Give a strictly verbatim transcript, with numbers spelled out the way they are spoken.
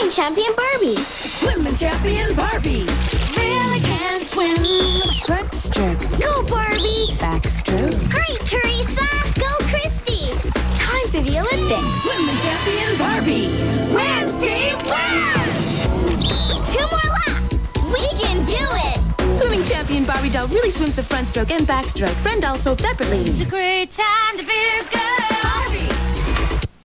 Swimming champion Barbie. Swimming champion Barbie. Really can swim. Front stroke. Go, Barbie. Backstroke. Great, Teresa. Go, Christy. Time for the Olympics. Swimming champion Barbie. Win, team, win! Two more laps. We can do it. Swimming champion Barbie doll really swims the front stroke and backstroke. Friend doll sold separately. It's a great time to be a girl.